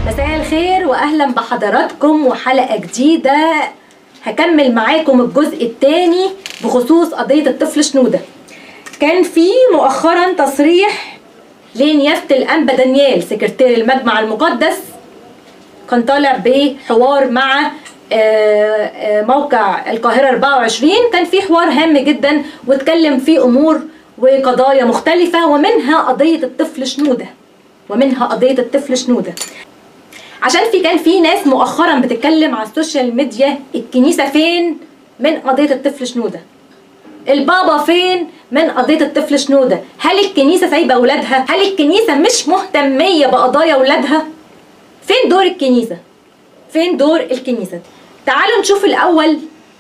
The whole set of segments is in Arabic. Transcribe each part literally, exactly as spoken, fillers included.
مساء الخير واهلا بحضراتكم وحلقه جديده. هكمل معاكم الجزء الثاني بخصوص قضيه الطفل شنوده. كان في مؤخرا تصريح لنيافه الانبا دانيال سكرتير المجمع المقدس، كان طالع بحوار مع موقع القاهره أربعة وعشرين. كان في حوار هام جدا واتكلم في امور وقضايا مختلفه، ومنها قضيه الطفل شنوده ومنها قضيه الطفل شنوده عشان في كان في ناس مؤخرا بتتكلم على السوشيال ميديا: الكنيسه فين من قضيه الطفل شنوده؟ البابا فين من قضيه الطفل شنوده؟ هل الكنيسه سايبه اولادها؟ هل الكنيسه مش مهتميه بقضايا اولادها؟ فين دور الكنيسه؟ فين دور الكنيسه؟ تعالوا نشوف الاول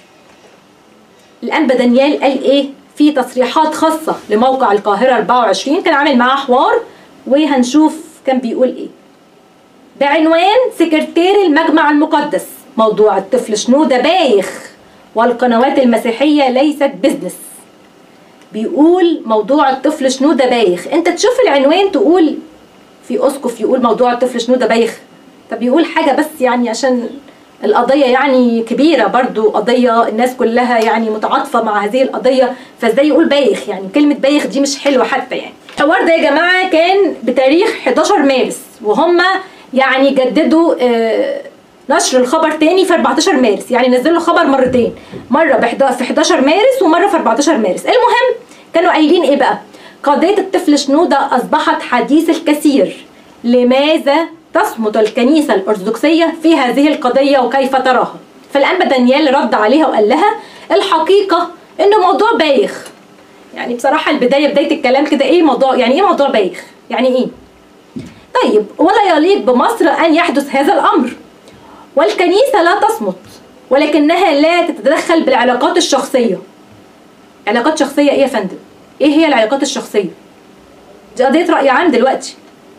الانبا دانيال قال ايه في تصريحات خاصه لموقع القاهره أربعة وعشرين. كان عامل معاه حوار وهنشوف كان بيقول ايه بعنوان سكرتير المجمع المقدس: موضوع الطفل شنوده بايخ والقنوات المسيحيه ليست بزنس. بيقول موضوع الطفل شنوده بايخ. انت تشوف العنوان تقول في اسقف يقول موضوع الطفل شنوده بايخ؟ طب يقول حاجه بس يعني عشان القضيه يعني كبيره، برضو قضيه الناس كلها يعني متعاطفه مع هذه القضيه، فازاي يقول بايخ؟ يعني كلمه بايخ دي مش حلوه حتى. يعني الحوار ده يا جماعه كان بتاريخ حداشر مارس، وهم يعني جددوا نشر الخبر تاني في أربعتاشر مارس، يعني نزلوا خبر مرتين، مره في حداشر مارس ومره في أربعتاشر مارس. المهم كانوا قايلين ايه بقى؟ قضيه الطفل شنوده اصبحت حديث الكثير، لماذا تصمت الكنيسه الارثوذكسيه في هذه القضيه وكيف تراها؟ فالانبا دانيال رد عليها وقال لها الحقيقه انه موضوع بايخ. يعني بصراحه البدايه بدايه الكلام كده، ايه موضوع يعني ايه موضوع بايخ؟ يعني ايه؟ طيب، ولا يليق بمصر أن يحدث هذا الأمر، والكنيسة لا تصمت ولكنها لا تتدخل بالعلاقات الشخصية. علاقات شخصية إيه يا فندم؟ إيه هي العلاقات الشخصية؟ دي قضية رأي عام دلوقتي.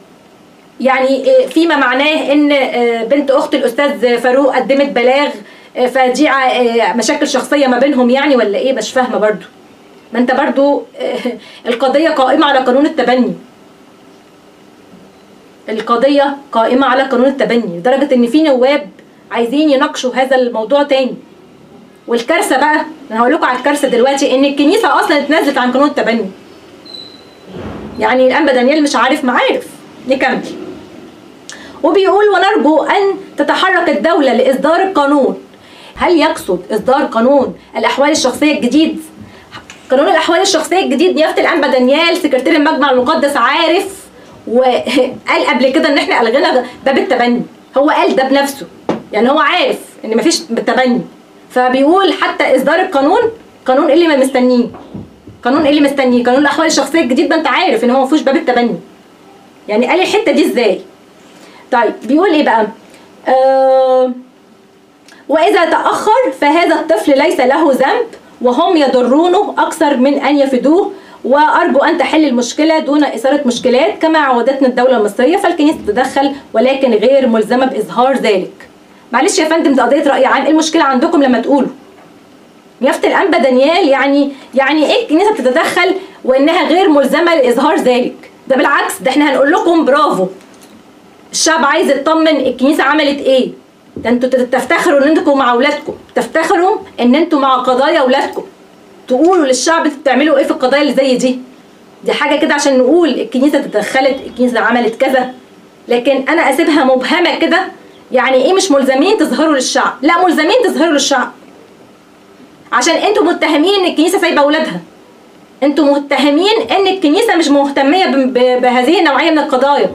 يعني فيما معناه إن بنت أخت الأستاذ فاروق قدمت بلاغ، فدي مشاكل شخصية ما بينهم يعني، ولا إيه؟ مش فاهمة برضو. ما أنت برضو القضية قائمة على قانون التبني. القضية قائمة على قانون التبني، لدرجة ان في نواب عايزين يناقشوا هذا الموضوع تاني. والكارثة بقى، انا هقول لكم على الكارثة دلوقتي، ان الكنيسة اصلا اتنازلت عن قانون التبني. يعني الانبا دانيال مش عارف معارف. نكمل. وبيقول: ونرجو ان تتحرك الدولة لاصدار القانون. هل يقصد اصدار قانون الاحوال الشخصية الجديد؟ قانون الاحوال الشخصية الجديد نيافة الانبا دانيال سكرتير المجمع المقدس عارف، وقال قبل كده ان احنا الغينا باب التبني. هو قال ده بنفسه، يعني هو عارف ان مفيش تبني، فبيقول حتى اصدار القانون، قانون ايه اللي ما مستنيه؟ قانون ايه اللي مستنيه؟ قانون الاحوال الشخصيه الجديد ده انت عارف ان هو مفيهوش باب التبني. يعني قال الحته دي ازاي؟ طيب بيقول ايه بقى؟ آه واذا تاخر فهذا الطفل ليس له ذنب وهم يضرونه اكثر من ان يفيدوه، وارجو ان تحل المشكله دون اثاره مشكلات كما عودتنا الدوله المصريه، فالكنيسه تتدخل ولكن غير ملزمه باظهار ذلك. معلش يا فندم، ده قضيه راي عام، ايه المشكله عندكم لما تقولوا؟ نيافه الانبا دانيال يعني يعني ايه الكنيسه بتتدخل وانها غير ملزمه لاظهار ذلك؟ ده بالعكس، ده احنا هنقول لكم برافو. الشعب عايز يطمن الكنيسه عملت ايه؟ ده انتوا تفتخروا ان انتوا مع اولادكم، تفتخروا ان انتوا مع قضايا اولادكم، تقولوا للشعب بتعملوا ايه في القضايا اللي زي دي. دي حاجه كده عشان نقول الكنيسه تدخلت، الكنيسه عملت كذا، لكن انا اسيبها مبهمه كده. يعني ايه مش ملزمين تظهروا للشعب؟ لا، ملزمين تظهروا للشعب، عشان انتوا متهمين ان الكنيسه سايبه اولادها. انتوا متهمين ان الكنيسه مش مهتميه بهذه النوعيه من القضايا.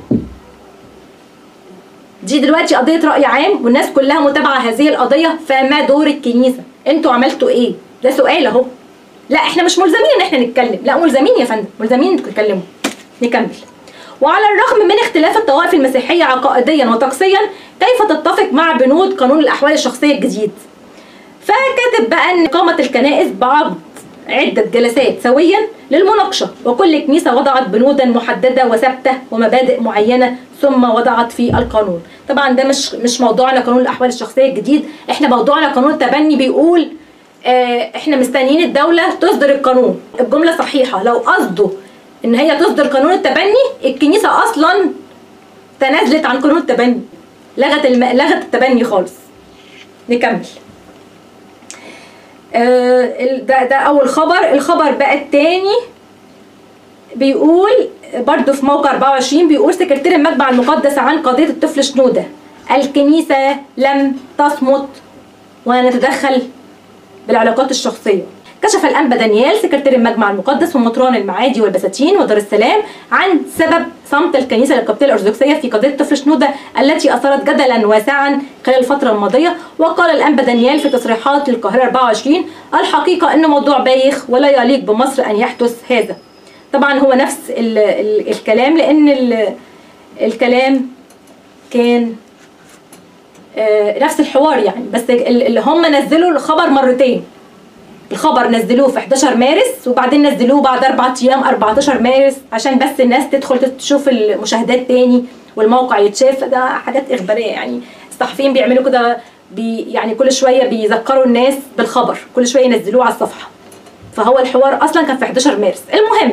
دي دلوقتي قضيه راي عام والناس كلها متابعه هذه القضيه، فما دور الكنيسه؟ انتوا عملتوا ايه؟ ده سؤال اهو. لا احنا مش ملزمين ان احنا نتكلم، لا ملزمين يا فندم، ملزمين انكم تتكلموا. نكمل. وعلى الرغم من اختلاف الطوائف المسيحيه عقائديا وطقسيا، كيف تتفق مع بنود قانون الاحوال الشخصيه الجديد؟ فكاتب بقى ان قامت الكنائس بعقد عده جلسات سويا للمناقشه، وكل كنيسه وضعت بنودا محدده وثابته ومبادئ معينه ثم وضعت في القانون. طبعا ده مش مش موضوعنا قانون الاحوال الشخصيه الجديد، احنا موضوعنا قانون التبني. بيقول اه احنا مستنيين الدوله تصدر القانون. الجمله صحيحه، لو قصده ان هي تصدر قانون التبني الكنيسه اصلا تنازلت عن قانون التبني. لغت الم... لغت التبني خالص. نكمل. آه ده ده اول خبر. الخبر بقى الثاني بيقول برضه في موقع أربعة وعشرين، بيقول سكرتير المجمع المقدس عن قضيه الطفل شنوده: الكنيسه لم تصمت ونتدخل بالعلاقات الشخصيه. كشف الأنبا دانيال سكرتير المجمع المقدس ومطران المعادي والبساتين ودار السلام عن سبب صمت الكنيسة القبطية الأرثوذكسية في قضية الطفل شنودة التي أثارت جدلا واسعا خلال الفترة الماضية. وقال الأنبا دانيال في تصريحات للقاهرة أربعة وعشرين: الحقيقة أنه موضوع بايخ ولا يليق بمصر أن يحدث هذا. طبعا هو نفس ال ال الكلام، لأن ال الكلام كان آه نفس الحوار يعني، بس اللي هم نزلوا الخبر مرتين. الخبر نزلوه في حداشر مارس وبعدين نزلوه بعد أربعة أيام أربعتاشر مارس عشان بس الناس تدخل تشوف المشاهدات تاني والموقع يتشاف. ده حاجات إخبارية يعني، الصحفيين بيعملوا كده بي يعني كل شوية بيذكروا الناس بالخبر، كل شوية ينزلوه على الصفحة. فهو الحوار أصلا كان في حداشر مارس. المهم،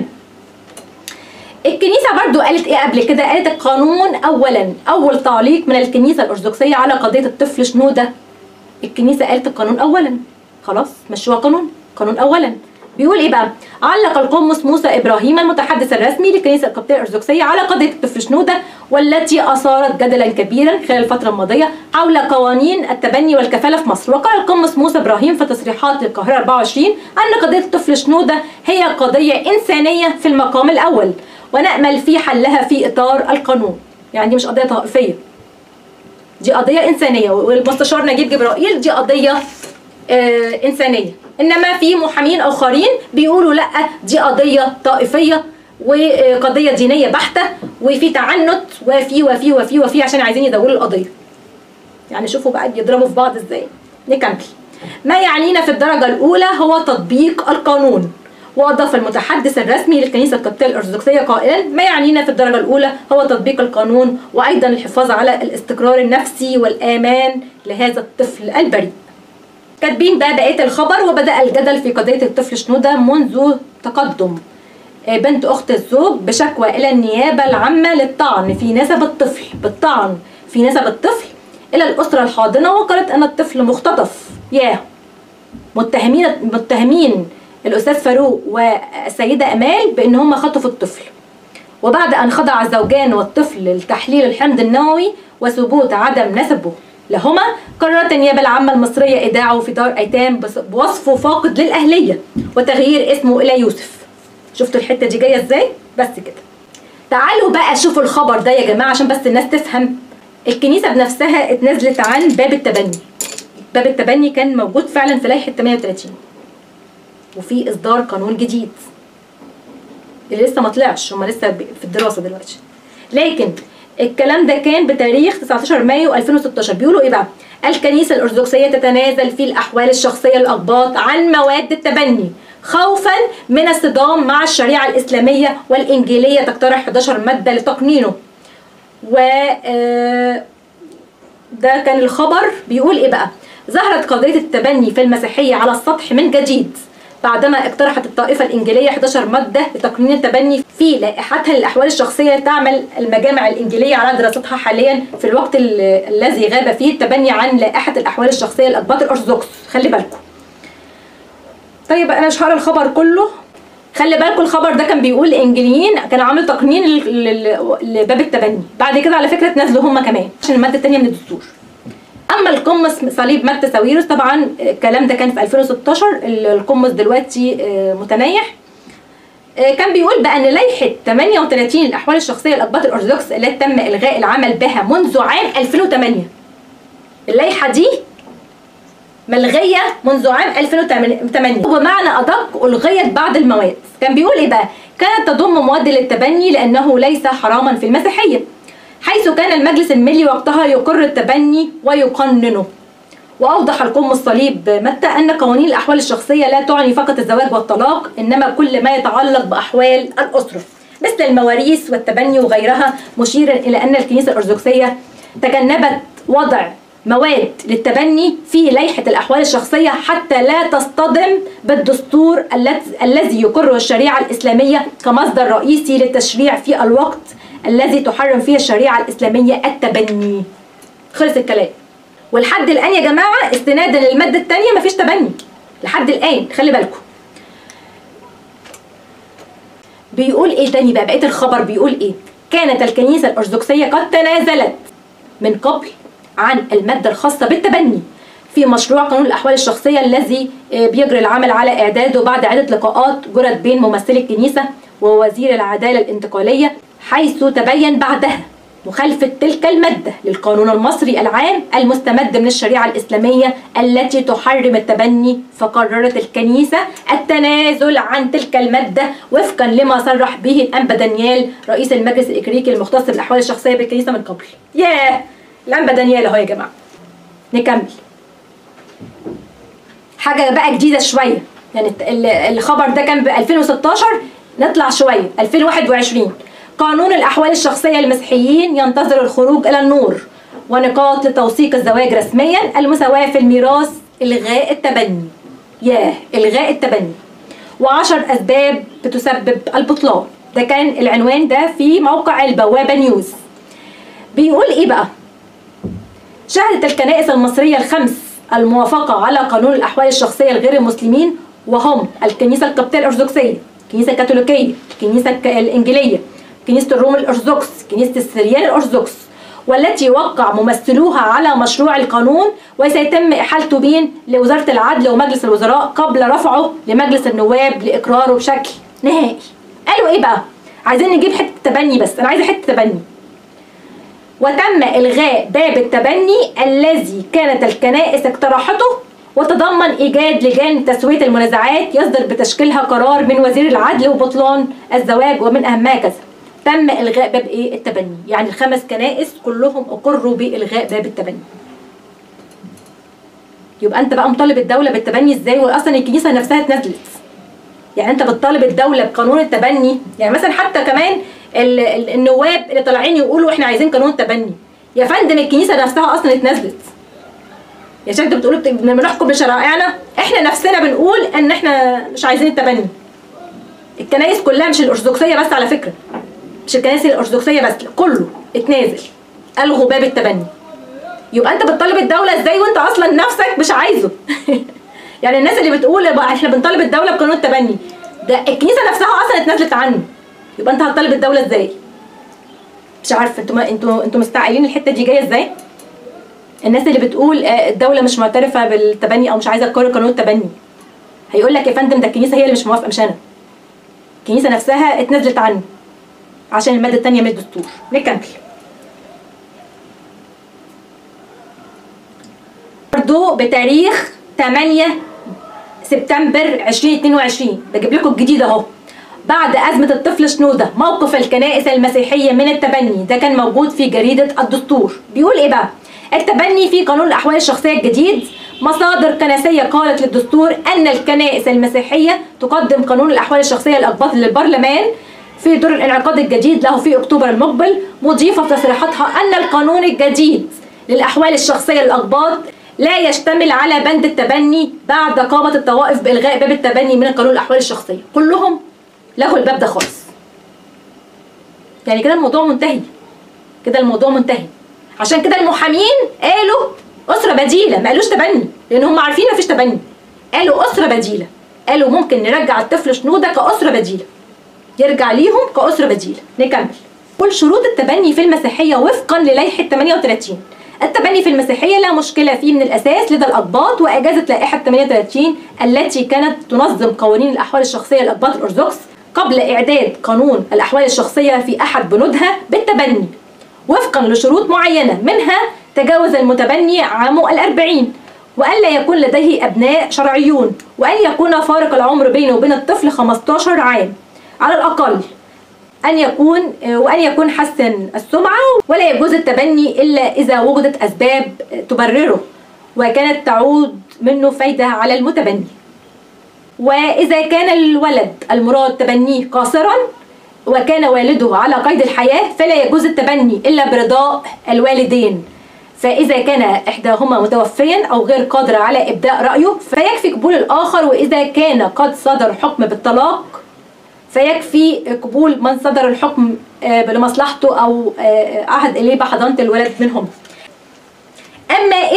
الكنيسة برضو قالت إيه قبل كده؟ قالت القانون أولا. أول تعليق من الكنيسة الأرثوذكسية على قضية الطفل شنودة، الكنيسة قالت القانون أولا، خلاص مشوها قانون. قانون اولا بيقول ايه بقى؟ علق القمص موسى ابراهيم المتحدث الرسمي للكنيسه القبطيه الارثوذكسيه على قضيه الطفل شنوده والتي اثارت جدلا كبيرا خلال الفتره الماضيه حول قوانين التبني والكفاله في مصر. وقال القمص موسى ابراهيم في تصريحات للقاهره أربعة وعشرين ان قضيه الطفل شنوده هي قضيه انسانيه في المقام الاول، ونامل في حلها في اطار القانون. يعني دي مش قضيه طائفيه، دي قضيه انسانيه. والمستشار نجيب جبرائيل دي قضيه آه إنسانية. إنما في محامين آخرين بيقولوا لأ، دي قضية طائفية وقضية دينية بحتة، وفي تعنت وفي وفي وفي وفي عشان عايزين يدوروا القضية. يعني شوفوا بقى بيضربوا في بعض إزاي. نكمل. ما يعنينا في الدرجة الأولى هو تطبيق القانون. وأضاف المتحدث الرسمي للكنيسة القبطية الأرثوذكسية قائلا: ما يعنينا في الدرجة الأولى هو تطبيق القانون وأيضا الحفاظ على الاستقرار النفسي والآمان لهذا الطفل البريء. كاتبين بقى بقيه الخبر: وبدا الجدل في قضيه الطفل شنوده منذ تقدم بنت اخت الزوج بشكوى الى النيابه العامه للطعن في نسب الطفل بالطعن في نسب الطفل الى الاسره الحاضنه، وقالت ان الطفل مختطف. ياه. متهمين متهمين الاستاذ فاروق والسيده امال بان هم خطفوا الطفل. وبعد ان خضع الزوجان والطفل لتحليل الحمض النووي وثبوت عدم نسبه لهما، قررت النيابة العامة المصرية إيداعه في دار أيتام بوصفه فاقد للأهلية وتغيير اسمه إلى يوسف. شفتوا الحتة دي جاية إزاي؟ بس كده. تعالوا بقى شوفوا الخبر ده يا جماعة عشان بس الناس تفهم. الكنيسة بنفسها اتنازلت عن باب التبني. باب التبني كان موجود فعلا في لائحة ثمانية وثلاثين، وفي إصدار قانون جديد اللي لسه ما طلعش، هما لسه في الدراسة دلوقتي. لكن الكلام ده كان بتاريخ تسعتاشر مايو ألفين وستاشر. بيقولوا ايه بقى؟ الكنيسه الارثوذكسيه تتنازل في الاحوال الشخصيه للاقباط عن مواد التبني خوفا من الصدام مع الشريعه الاسلاميه والانجيليه، تقترح حداشر ماده لتقنينه. و ده كان الخبر. بيقول ايه بقى؟ ظهرت قضيه التبني في المسيحيه على السطح من جديد بعدما اقترحت الطائفة الإنجيلية حداشر مادة لتقنين التبني في لائحتها للأحوال الشخصية. تعمل المجامع الإنجيلية على دراستها حاليا في الوقت الذي غاب فيه التبني عن لائحة الأحوال الشخصية للأقباط الأرثوذكس. خلي بالكم. طيب أنا مش هقرا الخبر كله. خلي بالكم الخبر ده كان بيقول الإنجيليين كانوا عاملين تقنين لباب التبني، بعد كده على فكرة تنازلوا هم كمان عشان المادة الثانية من الدستور. اما القمص صليب متى ساويرس، طبعا الكلام ده كان في ألفين وستاشر، القمص دلوقتي متنيح. كان بيقول بقى ان لائحه ثمانية وثلاثين الاحوال الشخصيه للاقباط الارثوذكس التي تم الغاء العمل بها منذ عام ألفين وثمانية، اللائحه دي ملغيه منذ عام ألفين وثمانية، وبمعنى ادق الغيت بعض المواد. كان بيقول ايه بقى؟ كانت تضم مواد للتبني لانه ليس حراما في المسيحيه، حيث كان المجلس الملي وقتها يقر التبني ويقننه. وأوضح القمص صليب متى أن قوانين الأحوال الشخصية لا تعني فقط الزواج والطلاق، إنما كل ما يتعلق بأحوال الأسرة مثل المواريث والتبني وغيرها، مشيرا إلى أن الكنيسة الأرثوذكسية تجنبت وضع مواد للتبني في لائحة الأحوال الشخصية حتى لا تصطدم بالدستور الذي يقره الشريعة الإسلامية كمصدر رئيسي للتشريع في الوقت الذي تحرم فيه الشريعة الإسلامية التبني. خلص الكلام. ولحد الان يا جماعه استنادا للماده الثانيه مفيش تبني لحد الان، خلي بالكم. بيقول ايه تاني بقى؟ بقيه الخبر بيقول ايه؟ كانت الكنيسه الارثوذكسيه قد تنازلت من قبل عن الماده الخاصه بالتبني في مشروع قانون الاحوال الشخصيه الذي بيجري العمل على اعداده بعد عده لقاءات جرت بين ممثلي الكنيسه ووزير العداله الانتقاليه، حيث تبين بعدها مخالفة تلك المادة للقانون المصري العام المستمد من الشريعة الإسلامية التي تحرم التبني، فقررت الكنيسة التنازل عن تلك المادة وفقا لما صرح به الأنبا دانيال رئيس المجلس الإكليريكي المختص بالأحوال الشخصية بالكنيسة من قبل. ياه، الأنبا دانيال أهو يا جماعة. نكمل. حاجة بقى جديدة شوية، يعني الخبر ده كان ب ألفين وستاشر، نطلع شوية ألفين وواحد وعشرين. قانون الأحوال الشخصية للمسيحيين ينتظر الخروج إلى النور، ونقاط لتوثيق الزواج رسميا، المساواة في الميراث، إلغاء التبني. ياه، إلغاء التبني. وعشر أسباب بتسبب البطلان. ده كان العنوان ده في موقع البوابة نيوز. بيقول إيه بقى؟ شهدت الكنائس المصرية الخمس الموافقة على قانون الأحوال الشخصية لغير المسلمين، وهم الكنيسة القبطية الأرثوذكسية، الكنيسة الكاثوليكية، الكنيسة الإنجيلية، كنيسة الروم الأرثوذكس، كنيسة السريان الأرثوذكس، والتي وقع ممثلوها على مشروع القانون، وسيتم إحالته بين لوزارة العدل ومجلس الوزراء قبل رفعه لمجلس النواب لإقراره بشكل نهائي. قالوا إيه بقى؟ عايزين نجيب حتة تبني، بس أنا عايزة حتة تبني. وتم إلغاء باب التبني الذي كانت الكنائس اقترحته، وتضمن إيجاد لجان تسوية المنازعات يصدر بتشكيلها قرار من وزير العدل وبطلان الزواج، ومن أهمها كذا. تم إلغاء باب إيه؟ التبني. يعني الخمس كنائس كلهم أقروا بإلغاء باب التبني. يبقى أنت بقى مطالب الدولة بالتبني إزاي وأصلا الكنيسة نفسها اتنازلت؟ يعني أنت بتطالب الدولة بقانون التبني؟ يعني مثلا حتى كمان النواب اللي طالعين يقولوا إحنا عايزين قانون التبني. يا فندم الكنيسة نفسها أصلا اتنازلت. يا شيخ أنتوا بتقولوا بنحكم بشرائعنا، إحنا نفسنا بنقول إن إحنا مش عايزين التبني. الكنائس كلها، مش الأرثوذكسية بس على فكرة، مش الكنائس الأرثوذكسية بس، كله اتنازل، ألغوا باب التبني. يبقى أنت بتطالب الدولة إزاي وأنت أصلا نفسك مش عايزه؟ يعني الناس اللي بتقول إحنا بنطالب الدولة بقانون التبني، ده الكنيسة نفسها أصلا اتنازلت عنه. يبقى أنت هتطالب الدولة إزاي؟ مش عارفة أنتوا أنتوا أنتوا مستعجلين الحتة دي جاية إزاي؟ الناس اللي بتقول الدولة مش معترفة بالتبني أو مش عايزة تقرر قانون التبني، هيقول لك يا فندم ده الكنيسة هي اللي مش موافقة، مش أنا. الكنيسة نفسها اتنازلت عنه عشان المادة الثانية من الدستور. نكمل. برضو بتاريخ ثمانية سبتمبر ألفين واثنين وعشرين، بجيب لكم الجديد اهو. بعد أزمة الطفل شنودة، موقف الكنائس المسيحية من التبني، ده كان موجود في جريدة الدستور. بيقول ايه بقى؟ التبني في قانون الأحوال الشخصية الجديد. مصادر كنسية قالت للدستور أن الكنائس المسيحية تقدم قانون الأحوال الشخصية الأقباط للبرلمان في دور الانعقاد الجديد له في أكتوبر المقبل، مضيفة في تصريحاتها أن القانون الجديد للأحوال الشخصية للأقباط لا يشتمل على بند التبني بعد قامت الطوائف بإلغاء باب التبني من قانون الأحوال الشخصية. كلهم لغوا الباب ده خالص. يعني كده الموضوع منتهي، كده الموضوع منتهي. عشان كده المحامين قالوا أسرة بديلة، ما قالوش تبني، لأن هم عارفين مفيش تبني. قالوا أسرة بديلة، قالوا ممكن نرجع الطفل شنودة كأسرة بديلة، يرجع ليهم كأسرة بديلة. نكمل. كل شروط التبني في المسيحية وفقا للائحة ثمانية وثلاثين. التبني في المسيحية لا مشكلة فيه من الأساس لدى الأقباط، وأجازت لائحة ثمانية وثلاثين التي كانت تنظم قوانين الأحوال الشخصية للأقباط الأرثوذكس قبل إعداد قانون الأحوال الشخصية في أحد بنودها بالتبني وفقا لشروط معينة، منها تجاوز المتبني عامه الأربعين، وألا يكون لديه أبناء شرعيون، وأن يكون فارق العمر بينه وبين الطفل خمسة عشر عام على الأقل، أن يكون وأن يكون حسن السمعة، ولا يجوز التبني إلا إذا وجدت أسباب تبرره وكانت تعود منه فايدة على المتبني. وإذا كان الولد المراد تبنيه قاصرا وكان والده على قيد الحياة فلا يجوز التبني إلا برضاء الوالدين، فإذا كان إحداهما متوفيا أو غير قادر على إبداء رأيه فيكفي قبول الآخر، وإذا كان قد صدر حكم بالطلاق فيكفي قبول من صدر الحكم لمصلحته أو عهد إليه بحضانة الولد منهم.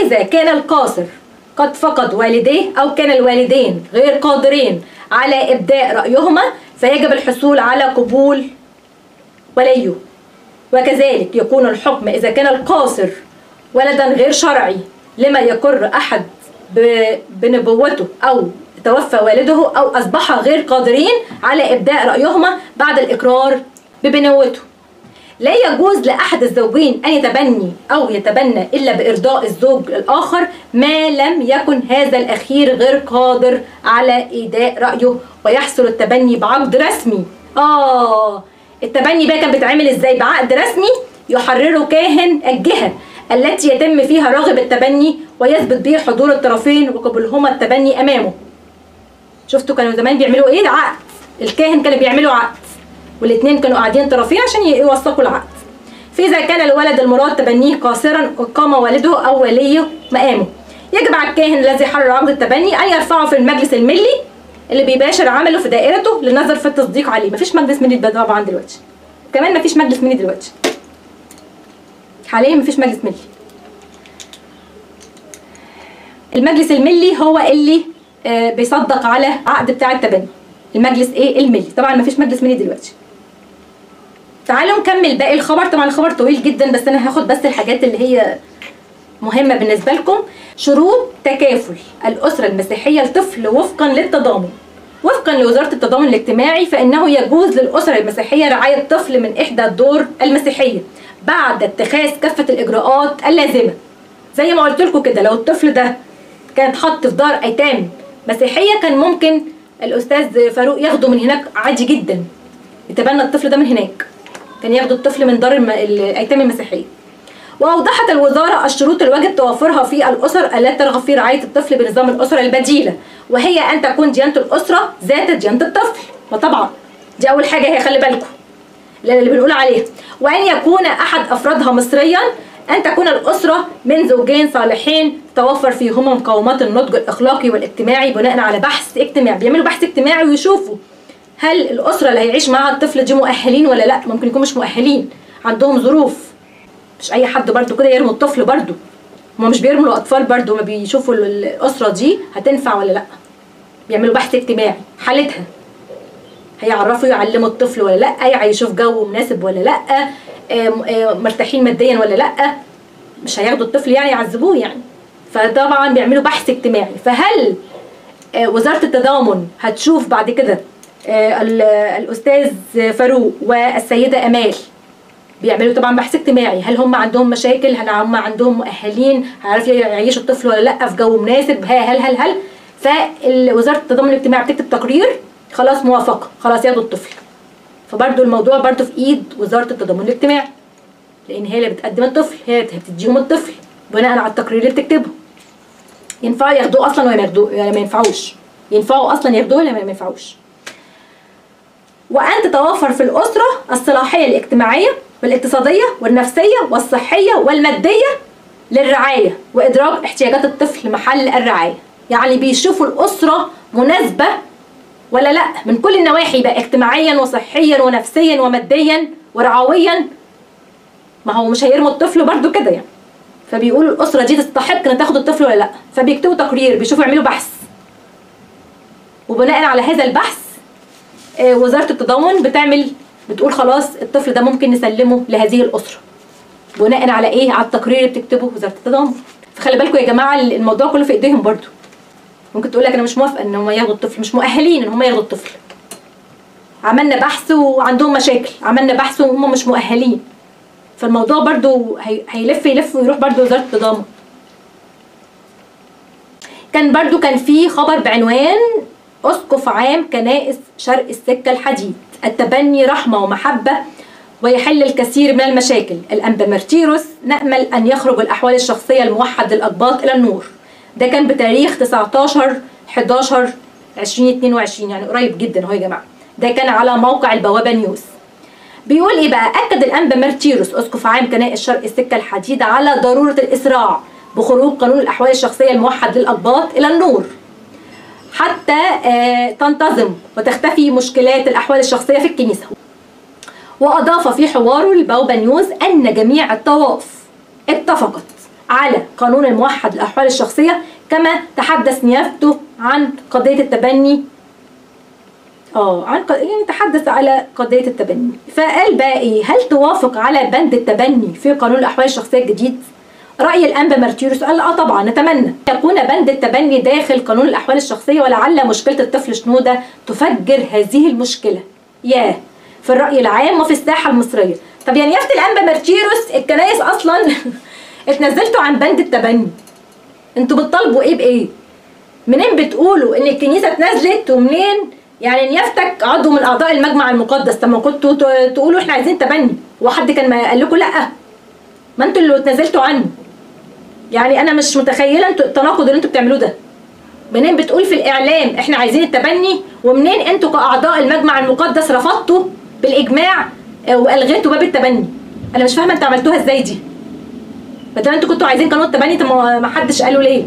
إذا كان القاصر قد فقد والديه أو كان الوالدين غير قادرين على إبداء رأيهما فيجب الحصول على قبول وليه. وكذلك يكون الحكم إذا كان القاصر ولدا غير شرعي لما يقر أحد بنبوته أو توفى والده أو أصبح غير قادرين على إبداء رأيهما بعد الإقرار ببنوته. لا يجوز لأحد الزوجين أن يتبني أو يتبنى إلا بإرضاء الزوج الآخر ما لم يكن هذا الأخير غير قادر على إيداء رأيه ويحصل التبني بعقد رسمي. آه التبني بقى كان بيتعمل إزاي؟ بعقد رسمي يحرره كاهن الجهة التي يتم فيها راغب التبني ويثبت به حضور الطرفين وقبولهما التبني أمامه. شفتوا كانوا زمان بيعملوا إيه؟ عقد. الكاهن كانوا بيعملوا عقد والاثنين كانوا قاعدين طرفين عشان يوثقوا العقد. فإذا كان الولد المراد تبنيه قاصرا وقام والده أو وليه مقامه يجب على الكاهن الذي حرر عقد التبني أن يرفعه في المجلس الملي اللي بيباشر عمله في دائرته للنظر في التصديق عليه. مفيش مجلس ملي طبعا دلوقتي، كمان مفيش مجلس ملي دلوقتي حاليا، مفيش مجلس ملي. المجلس الملي هو اللي آه بيصدق على عقد بتاع التبني. المجلس ايه؟ الملي. طبعا مفيش مجلس ملي دلوقتي. تعالوا نكمل باقي الخبر. طبعا الخبر طويل جدا بس انا هاخد بس الحاجات اللي هي مهمه بالنسبه لكم. شروط تكافل الاسره المسيحيه لطفل وفقا للتضامن. وفقا لوزاره التضامن الاجتماعي فانه يجوز للاسره المسيحيه رعايه طفل من احدى الدور المسيحيه بعد اتخاذ كافه الاجراءات اللازمه. زي ما قلت لكم كده، لو الطفل ده كان اتحط في دار ايتام مسيحيه كان ممكن الاستاذ فاروق ياخده من هناك عادي جدا، يتبنى الطفل ده من هناك، كان ياخدوا الطفل من دار الايتام المسيحيه. واوضحت الوزاره الشروط الواجب توفرها في الاسر التي ترغب في رعايه الطفل بنظام الاسره البديله، وهي ان تكون ديانه الاسره ذات ديانه الطفل. وطبعا دي اول حاجه هي، خلي بالكم اللي بنقول عليها. وان يكون احد افرادها مصريا، ان تكون الاسره من زوجين صالحين توفر فيهما مقومات النضج الاخلاقي والاجتماعي بناء على بحث اجتماعي. بيعملوا بحث اجتماعي ويشوفوا هل الاسره اللي هيعيش معاها الطفل دي مؤهلين ولا لا. ممكن يكونوا مش مؤهلين، عندهم ظروف، مش اي حد برضو كده يرموا الطفل. برضو هما مش بيرموا الاطفال، برضو ما بيشوفوا الاسره دي هتنفع ولا لا. بيعملوا بحث اجتماعي حالتها، هيعرفوا يعلموا الطفل ولا لا، يعيشوه في جو مناسب ولا لا، مرتاحين ماديا ولا لا. مش هياخدوا الطفل يعني يعذبوه يعني. فطبعا بيعملوا بحث اجتماعي. فهل وزاره التضامن هتشوف بعد كده الاستاذ فاروق والسيده امال بيعملوا طبعا بحث اجتماعي، هل هم عندهم مشاكل، هل هم عندهم مؤهلين، هيعرفوا يعيشوا الطفل ولا لا في جو مناسب، هل هل هل فوزاره التضامن الاجتماعي بتكتب تقرير خلاص موافقه، خلاص ياخدوا الطفل. فبرضو الموضوع برضو في ايد وزاره التضامن الاجتماعي، لان هي اللي بتقدم الطفل، هي اللي بتديهم الطفل بناء على التقرير اللي بتكتبه. ينفعوا ياخدوه اصلا ولا ما ياخدوه ولا ما ينفعوش؟ ينفعوا اصلا ياخدوه ولا ما ينفعوش؟ وان تتوفر في الاسره الصلاحيه الاجتماعيه والاقتصاديه والنفسيه والصحيه والماديه للرعايه وادراك احتياجات الطفل محل الرعايه. يعني بيشوفوا الاسره مناسبه ولا لا من كل النواحي بقى، اجتماعيا وصحيا ونفسيا وماديا ورعويا. ما هو مش هيرموا الطفل برضو كده يعني. فبيقولوا الاسره دي تستحق ان تاخد الطفل ولا لا، فبيكتبوا تقرير، بيشوفوا يعملوا بحث، وبناء على هذا البحث وزاره التضامن بتعمل بتقول خلاص الطفل ده ممكن نسلمه لهذه الاسره بناء على ايه؟ على التقرير اللي بتكتبه وزاره التضامن. فخلي بالكم يا جماعه الموضوع كله في ايديهم برضو. ممكن تقول لك انا مش موافقه ان هم ياخدوا الطفل، مش مؤهلين ان هم ياخدوا الطفل. عملنا بحث وعندهم مشاكل، عملنا بحث وهم مش مؤهلين. فالموضوع برضو هيلف يلف ويروح برضو وزاره التضامن. كان برضو كان في خبر بعنوان اسقف عام كنائس شرق السكه الحديد، التبني رحمه ومحبه ويحل الكثير من المشاكل. الانبا مرتيروس نامل ان يخرج الاحوال الشخصيه الموحد للاقباط الى النور. ده كان بتاريخ تسعتاشر حداشر عشرين اتنين وعشرين، يعني قريب جدا اهو يا جماعه. ده كان على موقع البوابه نيوز. بيقول ايه بقى؟ اكد الانبا مرتيروس اسقف عام كنائس شرق السكه الحديد على ضروره الاسراع بخروج قانون الاحوال الشخصيه الموحد للاقباط الى النور حتى آه تنتظم وتختفي مشكلات الاحوال الشخصيه في الكنيسه. واضاف في حواره للبوابه نيوز ان جميع الطوائف اتفقت على قانون الموحد للأحوال الشخصية، كما تحدث نيافته عن قضية التبني. اه عن يعني تحدث على قضية التبني، فقال بقى ايه؟ هل توافق على بند التبني في قانون الأحوال الشخصية الجديد؟ رأي الأنبا مارتيروس قال اه طبعا نتمنى يكون بند التبني داخل قانون الأحوال الشخصية، ولعل مشكلة الطفل شنودة تفجر هذه المشكلة. ياه، في الرأي العام وفي الساحة المصرية. طب يعني يافت الأنبا مارتيروس الكنايس أصلا اتنزلتوا عن بند التبني، انتوا بتطالبوا ايه بإيه؟ منين بتقولوا ان الكنيسة اتنزلت، ومنين يعني نيافتك عضو من أعضاء المجمع المقدس؟ طب ما كنتوا تقولوا احنا عايزين تبني، وحد كان ما قال لكم لأ؟ ما انتوا اللي اتنزلتوا عنه. يعني انا مش متخيله انتوا التناقض اللي انتوا بتعملوه ده. منين بتقول في الاعلام احنا عايزين التبني، ومنين انتوا كاعضاء المجمع المقدس رفضتوا بالاجماع والغيتوا باب التبني؟ انا مش فاهمه انتوا عملتوها ازاي دي. بدل انتوا كنتوا عايزين قانون التبني، طب ما حدش قالوا ليه؟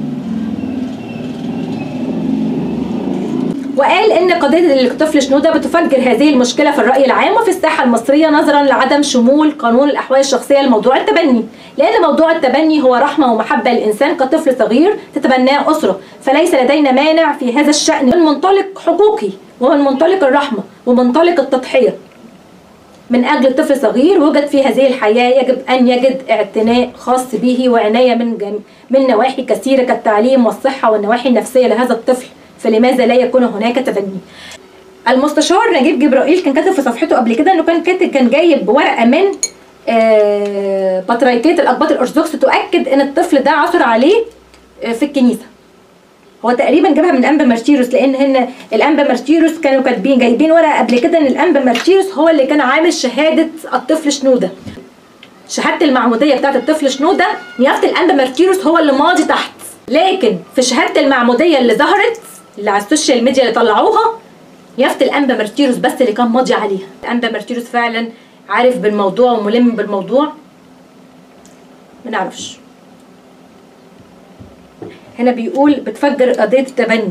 وقال ان قضيه الطفل شنودة بتفجر هذه المشكله في الراي العام وفي الساحه المصريه، نظرا لعدم شمول قانون الاحوال الشخصيه لموضوع التبني، لان موضوع التبني هو رحمه ومحبه للانسان كطفل صغير تتبناه اسره، فليس لدينا مانع في هذا الشان من منطلق حقوقي ومن منطلق الرحمه ومنطلق التضحيه من اجل طفل صغير وجد في هذه الحياه، يجب ان يجد اعتناء خاص به وعنايه من جم... من نواحي كثيره كالتعليم والصحه والنواحي النفسيه لهذا الطفل، فلماذا لا يكون هناك تبني؟ المستشار نجيب جبرائيل كان كاتب في صفحته قبل كده انه كان كاتب كان جايب ورقه من آه بطريركيه الأقباط الأرثوذكس تؤكد ان الطفل ده عثر عليه آه في الكنيسه. هو تقريبا جابها من الأنبا مارتيروس، لان هن الأنبا مارتيروس كانوا كاتبين جايبين ورقه قبل كده ان الأنبا مارتيروس هو اللي كان عامل شهاده الطفل شنودة. شهاده المعموديه بتاعت الطفل شنودة نيافه الأنبا مارتيروس هو اللي ماضي تحت، لكن في شهاده المعموديه اللي ظهرت اللي على السوشيال ميديا اللي طلعوها يافت الأنبا مارتيروس بس اللي كان ماضي عليها. الأنبا مارتيروس فعلا عارف بالموضوع وملم بالموضوع؟ ما نعرفش. هنا بيقول بتفجر قضية التبني،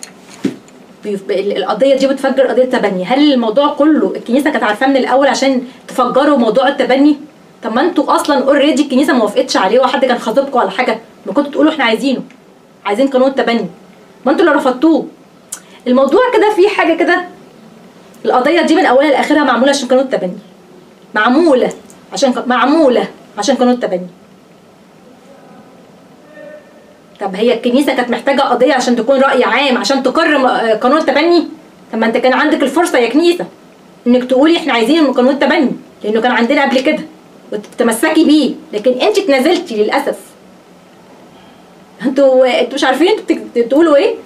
القضية دي بتفجر قضية التبني. هل الموضوع كله الكنيسة كانت عارفاه من الأول عشان تفجروا موضوع التبني؟ طب ما انتوا أصلا اوريدي الكنيسة ما وافقتش عليه، وحد كان خاطبكم على حاجة ما كنتوا تقولوا احنا عايزينه، عايزين قانون التبني، ما انتوا اللي رفضتوه. الموضوع كده فيه حاجه كده، القضيه دي من اولها لاخرها معموله عشان قانون التبني، معموله عشان معموله عشان قانون التبني. طب هي الكنيسه كانت محتاجه قضيه عشان تكون راي عام عشان تقرر قانون التبني؟ طب ما انت كان عندك الفرصه يا كنيسه انك تقولي احنا عايزين قانون التبني، لانه كان عندنا قبل كده وتتمسكي بيه، لكن انت اتنازلتي للاسف. انتوا انتوا مش عارفين انتوا تقولوا ايه؟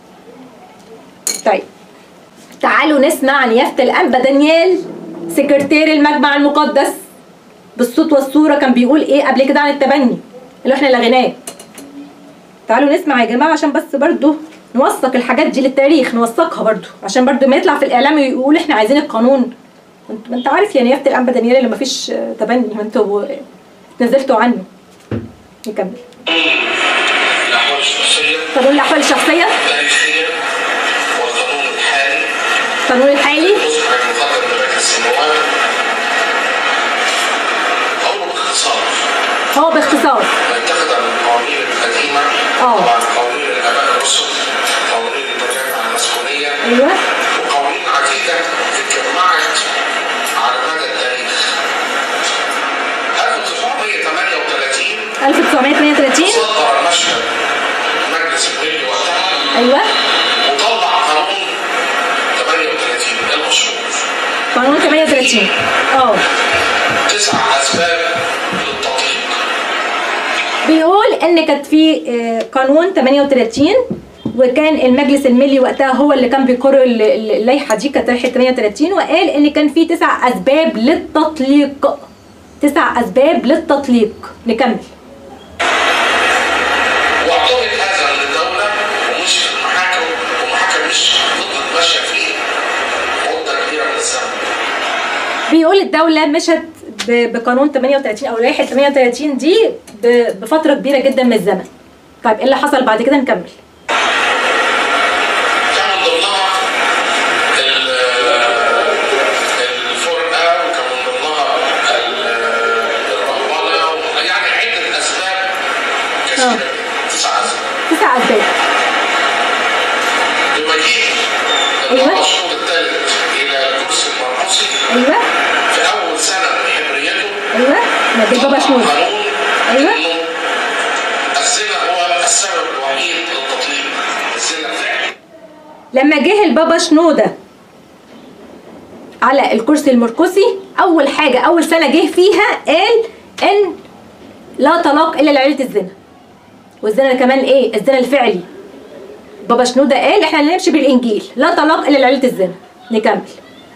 طيب تعالوا نسمع نيافة الأنبا دانيال سكرتير المجمع المقدس بالصوت والصورة كان بيقول ايه قبل كده عن التبني اللي احنا لغيناه. تعالوا نسمع يا جماعة عشان بس برضو نوثق الحاجات دي للتاريخ، نوثقها برضو عشان برضو ما يطلع في الإعلام يقول احنا عايزين القانون. ما انت عارف يا نيافة الأنبا دانيال اللي مفيش تبني، ما انتوا اتنزلتوا عنه. نكمل. الأحوال الشخصية، قانون الأحوال الشخصية القانون الحالي المصبح المفضل لمجلس النواب. هو باختصار هو باختصار متاخد عن القوانين القديمة، اه وعن قوانين الآباء الرسل، قوانين المدافع عن المسؤولية، ايوه، وقوانين عديدة اتجمعت على مدى التاريخ. ألف وتسعمية تمانية وتلاتين ألف وتسعمية تمانية وتلاتين صدر المشهد مجلس الولاية وقتها، ايوه، وطلع قانون تمانية وتلاتين المشهور. قانون تمانية وتلاتين اه تسع أسباب للتطبيق. بيقول ان كانت في قانون تمانية وتلاتين، وكان المجلس الملي وقتها هو اللي كان بيقر اللائحه دي، كانت لائحه تمانية وتلاتين، وقال ان كان في تسع اسباب للتطليق. تسع اسباب للتطليق. نكمل. واعترض هذا من الدوله ومش في المحاكم، والمحاكم مش ضد ماشيه فيه مده كبيره من الزمن. بيقول الدوله مشت بقانون تمانية وتلاتين او لائحه تمانية وتلاتين دي بفتره كبيره جدا من الزمن. طيب ايه اللي حصل بعد كده؟ نكمل. كان من ضمنها الفرقه، وكان من ضمنها الرهبنه، يعني عده اسباب اه تسع اسباب. تسع اسباب. بمجيء ايوه الرسول الثالث الى الكرسي المرقسي ايوه في اول سنه من حبريته ايوه نجيب بابا شنودة. قانون ايوه انه الزنا هو السبب الوحيد للتطليق، الزنا فعلا. لما جه البابا شنودة على الكرسي المرقسي، اول حاجه اول سنه جه فيها قال ان لا طلاق الا لعيله الزنا، والزنا كمان ايه؟ الزنا الفعلي. بابا شنودة قال احنا هنمشي بالانجيل، لا طلاق الا لعيله الزنا. نكمل.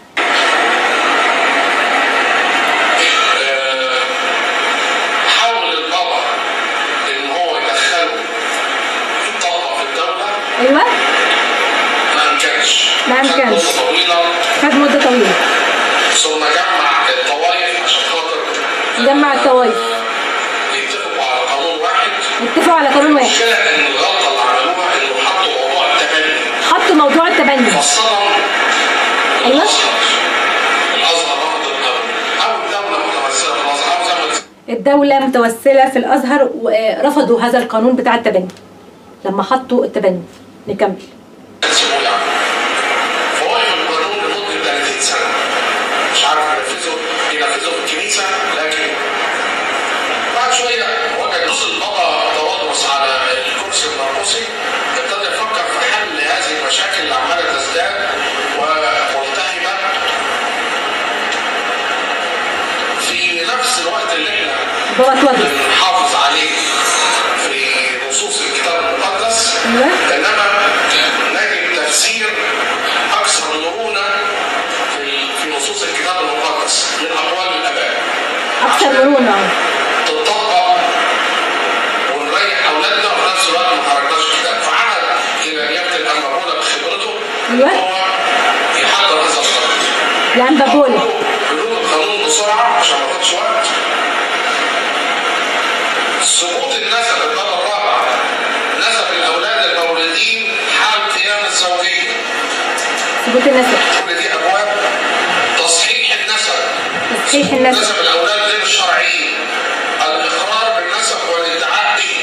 حاول البابا ان هو يدخله يطبق في الدوله، ايوه ما امكنش. ما امكنش. خد مدة طويله، خد مده طويله. ثم جمع الطوائف عشان خاطر جمع الطوائف يتفقوا على قانون واحد. اتفقوا على قانون واحد. المشكله ان الغلطه اللي عملوها انه حطوا موضوع التبني، حطوا موضوع التبني. فصلوا ايوه الازهر. الازهر رفض القانون، او الدوله متمثله في الازهر، او زي ما الدولة متوسلة في الأزهر ورفضوا هذا القانون بتاع التبني لما حطوا التبني. نكمل. تسيبوه يعني. فوقف القانون لمده ثلاثين سنه، مش عارف ينفذوا ينفذوا في الكنيسه، لكن بعد شويه وجد نص البابا تودرس على الكرسي المرقسي، ابتدى يفكر في حل هذه المشاكل اللي عماله تزداد وملتهبه في نفس الوقت اللي احنا بابا تودرس بنحافظ عليه في نصوص الكتاب المقدس، ايوه انما نجد تفسير اكثر مرونه في في نصوص الكتاب المقدس من اقوال الاباء. أكثر مرونة. تطبق ونريح اولادنا وفي نفس الوقت ما خرجناش كتاب. فعمل الى نيابه الانبابوله بخبرته ايوه هو يحضر هذا القانون. الأنبابولة. بنود القانون بسرعه عشان ما ياخدش وقت. سقوط النسب الباب الرابع، نسب الاولاد المولودين حال قيام الزوجيه. ثبوت النسب. كل دي ابواب. تصحيح النسب، تصحيح النسب. نسب الاولاد غير الشرعيين، الاقرار بالنسب والادعاء به.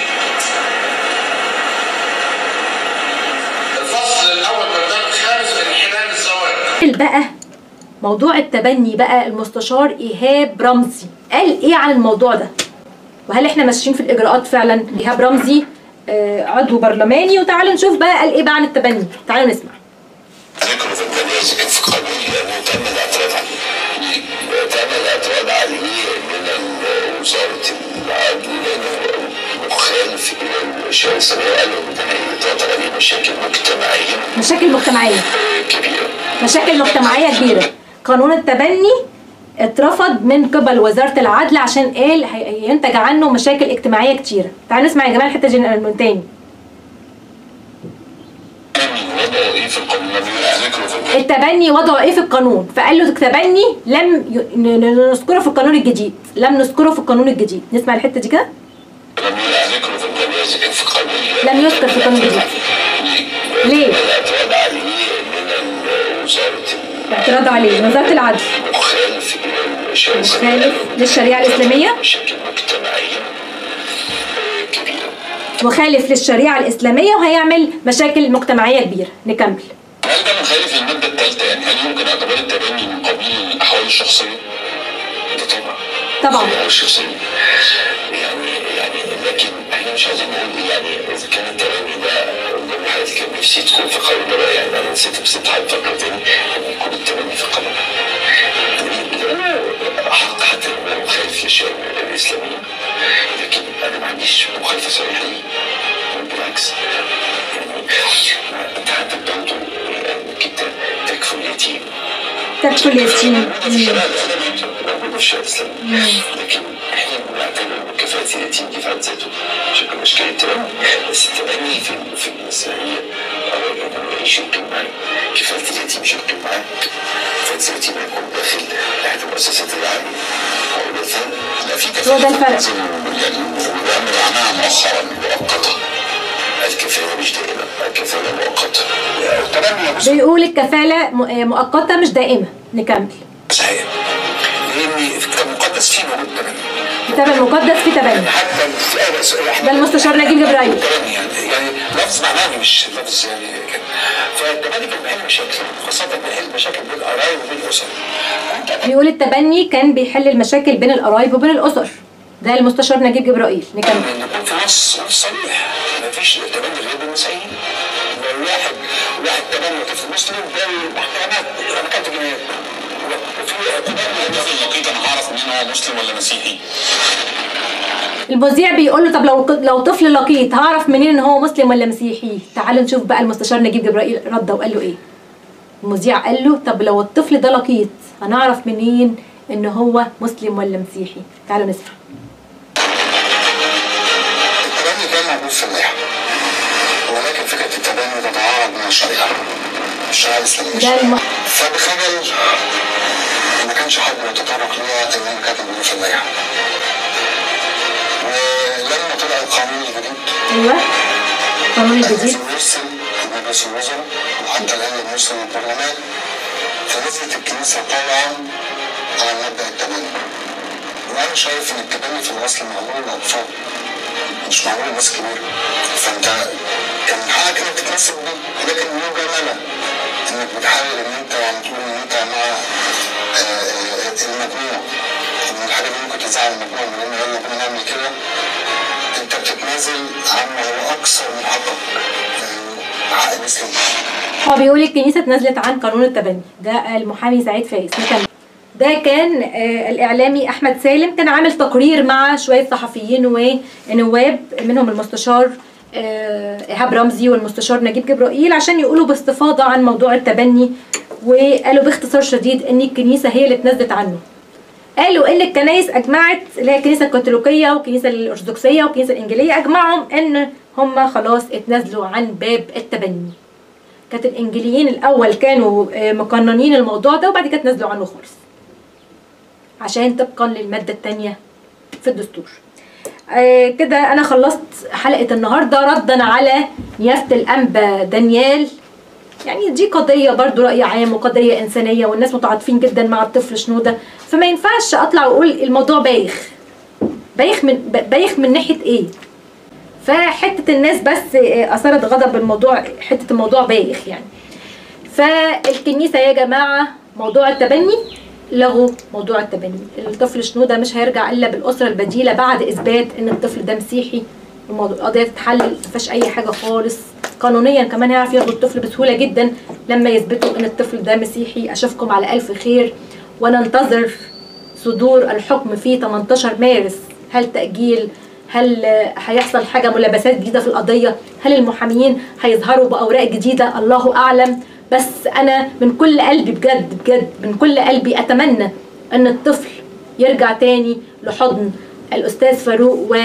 الفصل الاول من الباب الخامس انحلال الزواج. بقى موضوع التبني بقى المستشار إيهاب رمزي قال ايه عن الموضوع ده؟ وهل احنا ماشيين في الاجراءات فعلا؟ إيهاب رمزي آه عضو برلماني، وتعالوا نشوف بقى قال ايه بقى عن التبني. تعالوا نسمع. ذكره في النماذج في قانوني لانه تم الاعتراض عليه. تم الاعتراض عليه من وزاره العدل لانه مخالف الى الشريعه الاسلاميه، وقالوا ان هيترتب عليه مشاكل مجتمعيه مشاكل مجتمعيه كبيره. مشاكل مجتمعية كبيرة. قانون التبني اترفض من قبل وزارة العدل عشان قال هينتج عنه مشاكل اجتماعية كتيرة. تعالوا نسمع يا جماعة الحتة دي من تاني. وضعوا ايه في القانون؟ ذكره في التبني وضعوا ايه في القانون؟ فقال له التبني لم ي... نذكره في القانون الجديد، لم نذكره في القانون الجديد. نسمع الحتة دي كده. لم ذكره في النماذج في قانوني لم يذكر في القانون الجديد. ليه؟ الاعتراض عليه من وزاره اعتراض عليه من وزارة العدل. مخالف مخالف للشريعة الإسلامية. مشاكل مجتمعية كبيرة. مخالف للشريعة الإسلامية وهيعمل مشاكل مجتمعية كبيرة. نكمل. هل ده مخالف للمادة الثالثة؟ يعني هل يمكن اعتبار التبني من قبيل الأحوال الشخصية؟ ده طبعا. طبعا. الأحوال الشخصية. يعني يعني لكن احنا مش عايزين نقول يعني إذا كان التبني ده من حياتي كان نفسي تكون في قانون ده، يعني أنا نسيت نسيت حاجة فكرة تاني إن يكون التبني في قانون. حق حتى لو مخالف للشريعة الإسلامية، لكن أنا ما عنديش مخالفة صريحة ليه. بالعكس يعني انت حتى برضه انك انت تكفل اليتيم. تكفل اليتيم. في الشريعة موجودة في الشريعة الإسلامية، لكن احنا بنعتبر كفاءة اليتيم دي في حد ذاته شكل من أشكال التبني، بس التبني في في الإسلامية مش يمكن معاك. كفاءة اليتيم مش يمكن معاك. كفاءة اليتيم هيكون داخل تحت مؤسسات الرعاية. لا في كفاءة. هو ده الفرق. يعني معناها مؤخرا مؤقتة. الكفالة مش دائمة، الكفالة مؤقتة. بيقول الكفالة مؤقتة مش دائمة. نكمل. صحيح. لأن في الكتاب المقدس فيه موجود تبني. الكتاب المقدس في تبني. حتى في ده المستشار نجيب جبرائيل. يعني يعني لفظ معنوي مش لفظ يعني كده. فالتبني كان بيحل مشاكل، خاصة بيحل مشاكل بين القرايب وبين الأسر. بيقول التبني كان بيحل المشاكل بين القرايب وبين الأسر. ده المستشار نجيب جبرائيل. نكمل. نكون في نص صريح، مفيش تبني غير المسيحيين. واحد واحد تبني طفل مسلم ده المحكمات حركات جنائية. وفي تبني طفل لقيط انا هعرف منين هو مسلم ولا مسيحي. المذيع بيقول له طب لو لو طفل لقيط هعرف منين ان هو مسلم ولا مسيحي؟ تعالوا نشوف بقى المستشار نجيب جبرائيل رد وقال له ايه. المذيع قال له طب لو الطفل ده لقيط هنعرف منين ان هو مسلم ولا مسيحي؟ تعالوا نسمع. التبني كان موجود في اللائحة، ولكن فكرة التبني تتعارض مع الشريعة. الشريعة الإسلامية. الم... فبخجل ما كانش حد يتطرق ليها إنها كانت موجودة في اللائحة. ولما طلع القانون الجديد ايوه القانون الجديد يرسل مجلس الوزراء وحتى الآن يرسل البرلمان، فنزلت الكنيسة طبعا على مبدأ التبني. وأنا شايف إن التبني في الأصل معمول للأطفال مش معمول لناس كبيرة. فأنت كان من حقك إنك تتمسك بيه، لكن مو جمالة إنك بتحاول إن أنت يعني تقول إن أنت مع المجموع، إن الحاجة اللي ممكن تزعل المجموع من إنه يلا بينا نعمل كده. أنت بتتنازل عما هو أكثر من حقك، حق المسلم. هو بيقول الكنيسة اتنازلت عن قانون التبني. ده المحامي سعيد فايز. نكمل. ده كان آه الإعلامي أحمد سالم، كان عامل تقرير مع شوية صحفيين ونواب منهم المستشار آه إيهاب رمزي والمستشار نجيب جبرائيل عشان يقولوا باستفاضة عن موضوع التبني، وقالوا باختصار شديد إن الكنيسة هي اللي اتنازلت عنه. قالوا إن الكنائس أجمعت، اللي هي الكنيسة الكاثوليكية والكنيسة الأرثوذكسية والكنيسة الإنجيلية، أجمعهم إن هم خلاص اتنازلوا عن باب التبني. كانت الإنجيليين الأول كانوا آه مقننين الموضوع ده وبعد كده اتنازلوا عنه خالص، عشان طبقا للمادة الثانية في الدستور. آه كده أنا خلصت حلقة النهاردة ردا على نيافة الأنبا دانيال. يعني دي قضية برضو رأي عام وقضية إنسانية، والناس متعاطفين جدا مع الطفل شنودة، فما ينفعش أطلع وأقول الموضوع بايخ. بايخ من بايخ من ناحية إيه؟ فحتة الناس بس أثارت غضب الموضوع، حتة الموضوع بايخ يعني. فالكنيسة يا جماعة موضوع التبني لغوا موضوع التبني. الطفل شنودة مش هيرجع الا بالاسره البديله بعد اثبات ان الطفل ده مسيحي. الموضوع القضيه تتحل، مفيهاش اي حاجه خالص. قانونيا كمان هيعرف ياخد الطفل بسهوله جدا لما يثبتوا ان الطفل ده مسيحي. اشوفكم على الف خير، وننتظر صدور الحكم في تمنتاشر مارس. هل تاجيل؟ هل هيحصل حاجه ملابسات جديده في القضيه؟ هل المحاميين هيظهروا باوراق جديده؟ الله اعلم. بس أنا من كل قلبي بجد بجد من كل قلبي أتمنى أن الطفل يرجع تاني لحضن الأستاذ فاروق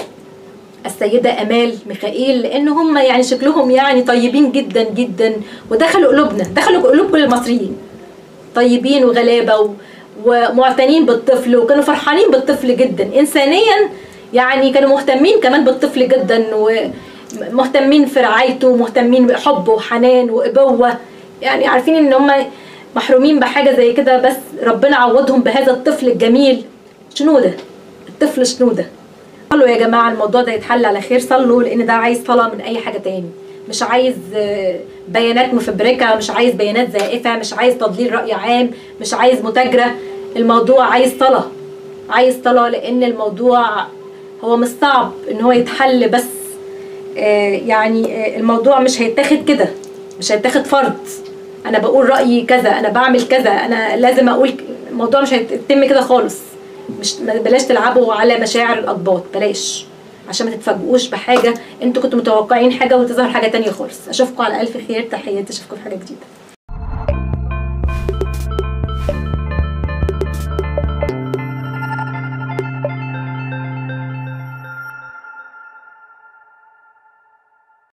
والسيدة أمال ميخائيل، لأن هم يعني شكلهم يعني طيبين جدا جدا، ودخلوا قلوبنا، دخلوا قلوب كل المصريين. طيبين وغلابة ومعتنين بالطفل، وكانوا فرحانين بالطفل جدا إنسانيا. يعني كانوا مهتمين كمان بالطفل جدا، ومهتمين في رعايته، ومهتمين بحبه وحنان وإبوة. يعني عارفين ان هم محرومين بحاجه زي كده، بس ربنا عوضهم بهذا الطفل الجميل شنودة. الطفل شنودة. صلوا يا جماعه الموضوع ده يتحل على خير، صلوا، لان ده عايز صلاه من اي حاجه تاني. مش عايز بيانات مفبركه، مش عايز بيانات زائفه، مش عايز تضليل راي عام، مش عايز متاجره. الموضوع عايز صلاه، عايز صلاه، لان الموضوع هو مش صعب ان هو يتحل، بس يعني الموضوع مش هيتاخد كده، مش هيتاخد فرض انا بقول رايي كذا، انا بعمل كذا، انا لازم اقول. الموضوع مش هيتم كده خالص. مش بلاش تلعبوا على مشاعر الاقباط، بلاش، عشان ما تتفاجئوش بحاجه انتوا كنتوا متوقعين حاجه وتظهر حاجه تانية خالص. اشوفكم على الف خير، تحياتي، اشوفكم في حاجه جديده.